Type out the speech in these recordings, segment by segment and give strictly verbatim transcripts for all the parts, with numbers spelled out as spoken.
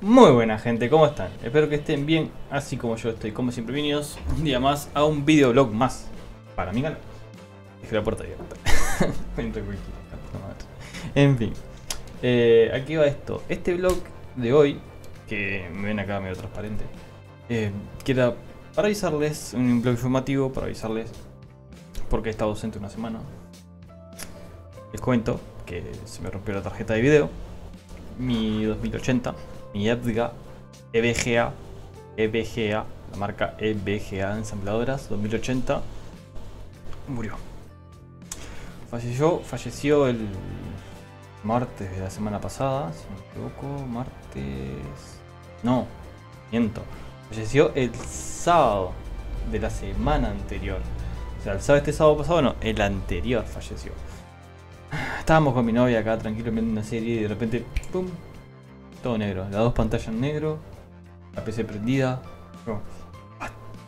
Muy buena gente, ¿cómo están? Espero que estén bien, así como yo estoy. Como siempre, bienvenidos un día más a un videoblog más para mi canal. Dejé la puerta abierta. En fin, eh, aquí va esto. Este vlog de hoy, que me ven acá medio transparente, eh, queda para avisarles, un vlog informativo para avisarles porque he estado ausente una semana. Les cuento que se me rompió la tarjeta de video, mi dos mil ochenta, mi Edga E V G A, E V G A, la marca E V G A ensambladoras dos mil ochenta, murió. Falleció, falleció el martes de la semana pasada, si no me equivoco, martes... No, miento. Falleció el sábado de la semana anterior. O sea, el sábado, este sábado pasado, no, el anterior falleció. Estábamos con mi novia acá tranquilo viendo una serie y de repente, ¡pum! Todo negro, las dos pantallas en negro, la P C prendida. Oh, ah,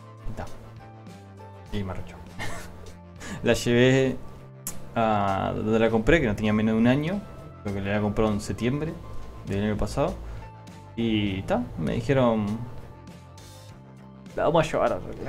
y me arrechó. La llevé a donde la compré, que no tenía menos de un año. Creo que la había comprado en septiembre del año pasado. Y ta, me dijeron, la vamos a llevar a arreglar.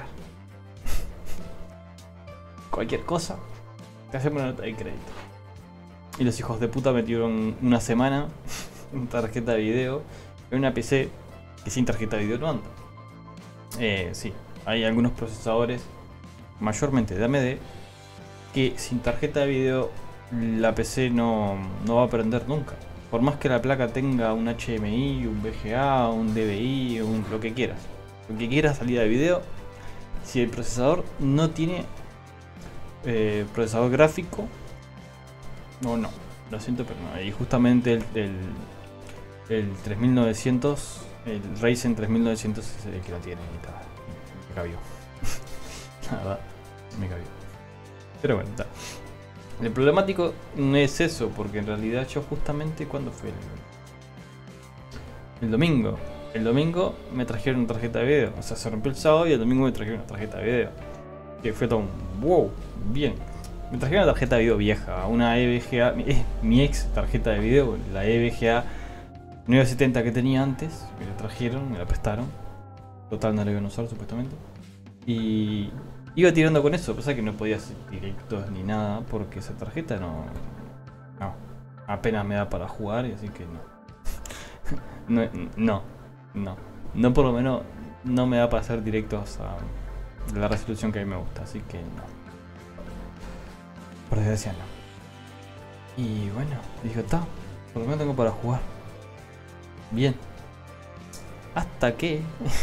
Cualquier cosa, te hacemos una nota de crédito. Y los hijos de puta metieron una semana en tarjeta de video en una P C que sin tarjeta de video no anda. Eh, sí, hay algunos procesadores, mayormente de A M D, que sin tarjeta de video la P C no, no va a prender nunca. Por más que la placa tenga un H D M I, un V G A, un D V I, un, lo que quieras. Lo que quieras salida de video, si el procesador no tiene eh, procesador gráfico, no, no, lo siento, pero no. Y justamente el, el, el tres mil novecientos, el Ryzen tres mil novecientos es el que lo tiene y tal. Me cabió. La verdad, me cabió. Pero bueno, está. El problemático no es eso, porque en realidad yo justamente, ¿cuándo fue? El, el domingo. El domingo me trajeron una tarjeta de video. O sea, se rompió el sábado y el domingo me trajeron una tarjeta de video. Que fue todo un wow, bien. Me trajeron una tarjeta de video vieja, una E V G A, mi, eh, mi ex tarjeta de video, la E V G A novecientos setenta que tenía antes. Me la trajeron, me la prestaron. Total, no la iban a usar supuestamente. Y iba tirando con eso, pasa que no podía hacer directos ni nada, porque esa tarjeta no, no, apenas me da para jugar, y así que no. no, no, no, no por lo menos no me da para hacer directos a la resolución que a mí me gusta, así que no. Por desgracia no. Y bueno, dijo, está, por lo menos tengo para jugar. Bien. Hasta que...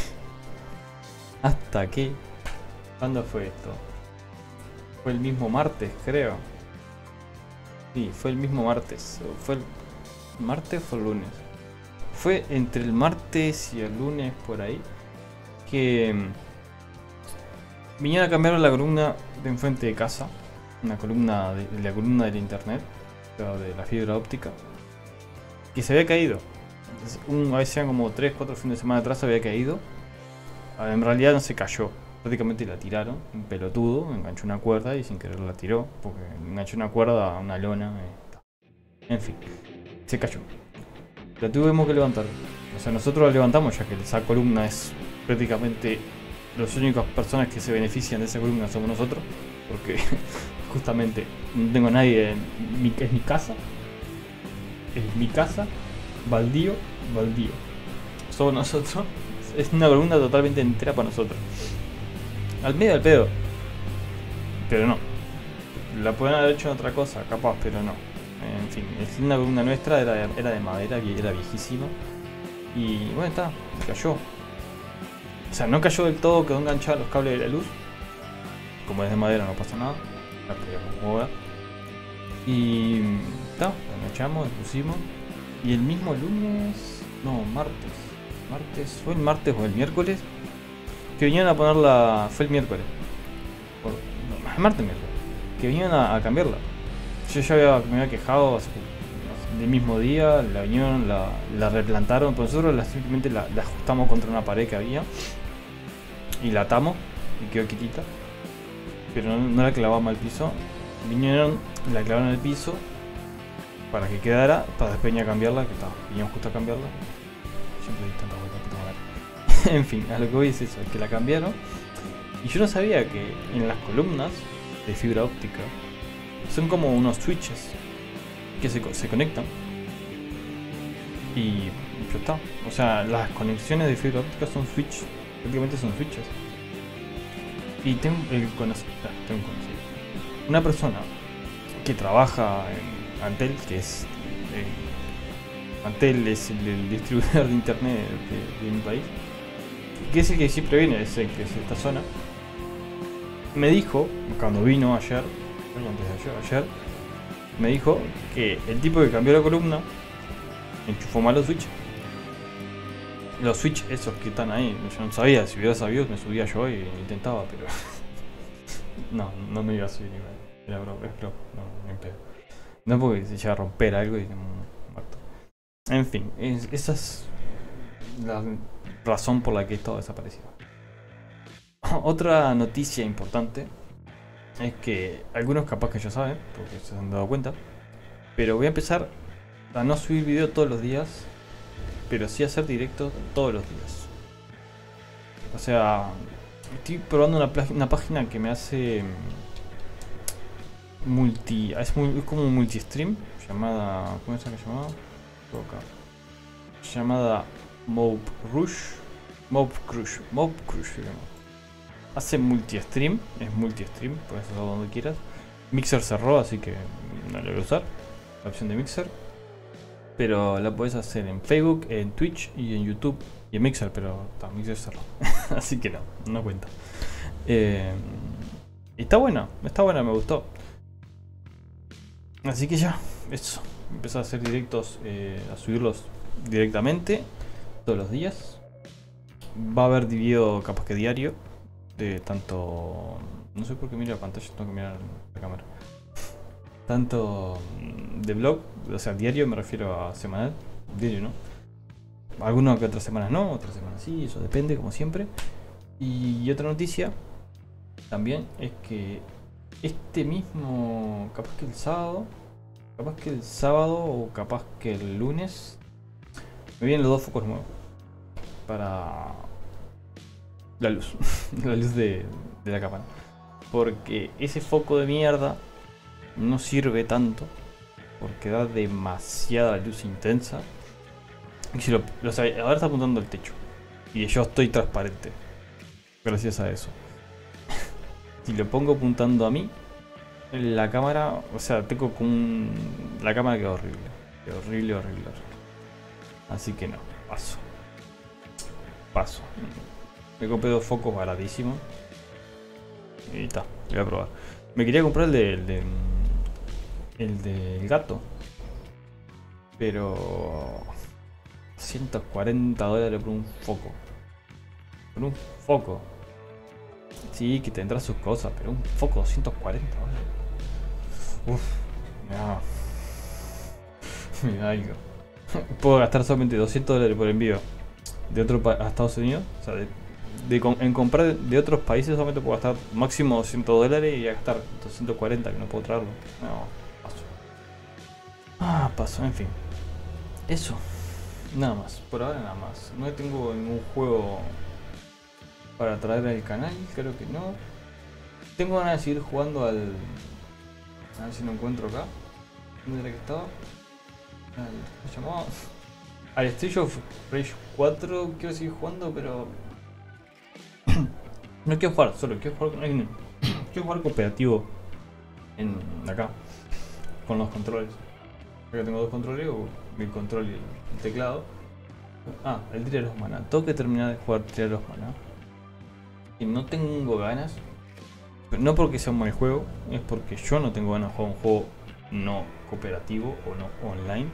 Hasta que... ¿Cuándo fue esto? Fue el mismo martes, creo. Sí, fue el mismo martes. ¿Fue el martes o el lunes? Fue entre el martes y el lunes, por ahí, que vinieron a cambiar la columna de enfrente de casa. Una columna de, de la columna del internet, de la fibra óptica, que se había caído. Un, a veces eran como tres cuatro fines de semana atrás, se había caído. En realidad no se cayó, prácticamente la tiraron. Un pelotudo enganchó una cuerda y sin querer la tiró, porque enganchó una cuerda a una lona. En fin, se cayó. La tuvimos que levantar. O sea, nosotros la levantamos, ya que esa columna es prácticamente... Las únicas personas que se benefician de esa columna somos nosotros, porque justamente no tengo a nadie en mi, es mi casa, es mi casa, baldío, baldío. Somos nosotros, es una columna totalmente entera para nosotros. Al medio del pedo, pero no. La pueden haber hecho en otra cosa, capaz, pero no. En fin, es una columna nuestra, era de, era de madera, era viejísima. Y bueno, está, cayó. O sea, no cayó del todo, quedó enganchado a los cables de la luz. Como es de madera no pasa nada. La podíamos mover. Y ta, la enganchamos, la pusimos. Y el mismo lunes... No, martes. Martes, ¿fue el martes o el miércoles? Que vinieron a ponerla... Fue el miércoles. Por, no, martes miércoles. Que vinieron a, a cambiarla. Yo ya había, me había quejado hace, del mismo día. La vinieron, la, la replantaron. Pero nosotros la, simplemente la, la ajustamos contra una pared que había. Y la atamos y quedó quietita, pero no, no la clavamos al piso. Vinieron, la clavaron al piso para que quedara, para después venir a cambiarla, que estaba, veníamos justo a cambiarla. siempre di tanta vuelta, puta madre. En fin, a lo que voy es eso, es que la cambiaron. Y yo no sabía que en las columnas de fibra óptica son como unos switches que se, se conectan. Y ya está. O sea, las conexiones de fibra óptica son switch, prácticamente son switches. Y tengo, el conoc- ah, tengo un conocido. Una persona que trabaja en Antel, que es... Eh, Antel es el, el distribuidor de internet de, de mi país, que es el que siempre viene, es el que es esta zona. Me dijo, cuando vino ayer, antes de ayer, ayer, me dijo que el tipo que cambió la columna enchufó mal los switches. Los switches esos que están ahí, yo no sabía, si hubiera sabido me subía yo y intentaba, pero no, no me iba a subir igual. Era broma, es broma, no, ni pedo. No porque se llega a romper algo y me mato. En fin, es, esa es la razón por la que he estado desaparecido. Otra noticia importante es que algunos capaz que ya saben, porque se han dado cuenta, pero voy a empezar a no subir video todos los días, pero sí hacer directos todos los días. O sea, estoy probando una, una página que me hace multi, es, muy, es como un multi-stream, llamada, ¿cómo es que se llamaba? Llamada Mob Rush, Mob Crush, Mob Crush, digamos. Hace multi-stream, es multi-stream, puedes usarlo donde quieras. Mixer cerró, así que no lo voy a usar, la opción de Mixer. Pero la puedes hacer en Facebook, en Twitch y en YouTube y en Mixer, pero está, Mixer cerró. Así que no, no cuenta. Eh, está buena, está buena, me gustó. Así que ya, eso. Empecé a hacer directos, eh, a subirlos directamente todos los días. Va a haber video capaz que diario. De tanto... No sé por qué miro la pantalla, tengo que mirar la cámara. Tanto de blog, o sea, diario me refiero a semanal. Diario, ¿no? Algunas que otras semanas no, otras semanas sí, eso depende, como siempre. Y otra noticia también es que este mismo, capaz que el sábado, capaz que el sábado o capaz que el lunes, me vienen los dos focos nuevos para la luz, la luz de, de la cámara. Porque ese foco de mierda no sirve tanto, porque da demasiada luz intensa. Y si lo, o sea, ahora está apuntando al techo y yo estoy transparente gracias a eso. Si lo pongo apuntando a mí, la cámara, o sea, tengo como un... la cámara queda horrible, queda horrible, horrible, horrible. Así que no, paso. Paso. Me compré dos focos baratísimos. Y está, voy a probar. Me quería comprar el de... el de... el del gato. Pero... ciento cuarenta dólares por un foco. Por un foco. Sí, que tendrá sus cosas, pero un foco doscientos cuarenta dólares. Uff, me da... me da algo. Puedo gastar solamente doscientos dólares por envío de otro país a Estados Unidos. O sea, de, de, en comprar de otros países solamente puedo gastar máximo doscientos dólares y a gastar doscientos cuarenta que no puedo traerlo. No, paso. Ah, paso, en fin. Eso. Nada más, por ahora nada más. No tengo ningún juego para traer al canal, creo que no. Tengo ganas de seguir jugando al... a ver si lo encuentro acá. ¿Dónde era que estaba? Al... ¿cómo se llamaba? Al Street of Rage cuatro quiero seguir jugando, pero... no quiero jugar solo, quiero jugar con alguien. Quiero jugar cooperativo en acá, con los controles. Acá tengo dos controles, mi control y el teclado. Ah, el Trial of Mana. Tengo que terminar de jugar Trial of Mana. Y no tengo ganas. Pero no porque sea un mal juego, es porque yo no tengo ganas de jugar un juego no cooperativo o no online.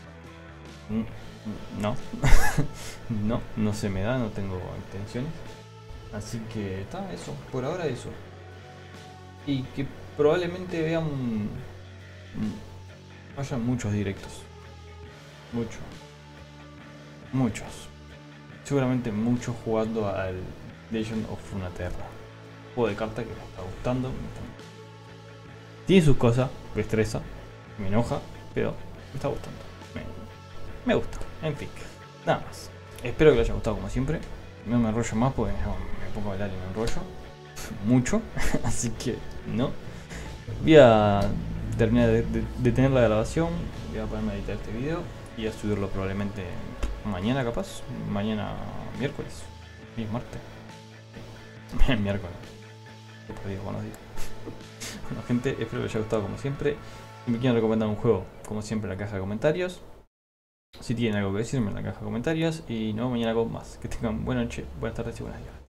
No. No, no se me da, no tengo intenciones. Así que está, eso. Por ahora eso. Y que probablemente vean... vayan muchos directos. Muchos. Muchos. Seguramente muchos jugando al Legend of Runeterra. Juego de cartas que me está gustando. Tiene sus cosas, me estresa, me enoja, pero me está gustando. Me, me gusta. En fin, nada más. Espero que les haya gustado como siempre. No me enrollo más porque me pongo a hablar y me enrollo mucho. Así que no. Voy a terminar de, de, de tener la grabación. Voy a ponerme a editar este video y a subirlo probablemente mañana, capaz. Mañana miércoles. Hoy es martes. Miércoles. Digo, buenos días. Bueno, gente, espero que les haya gustado como siempre. Si me quieren recomendar un juego, como siempre, en la caja de comentarios. Si tienen algo que decirme en la caja de comentarios. Y nos vemos mañana con más. Que tengan buena noche, buenas tardes y buenas días.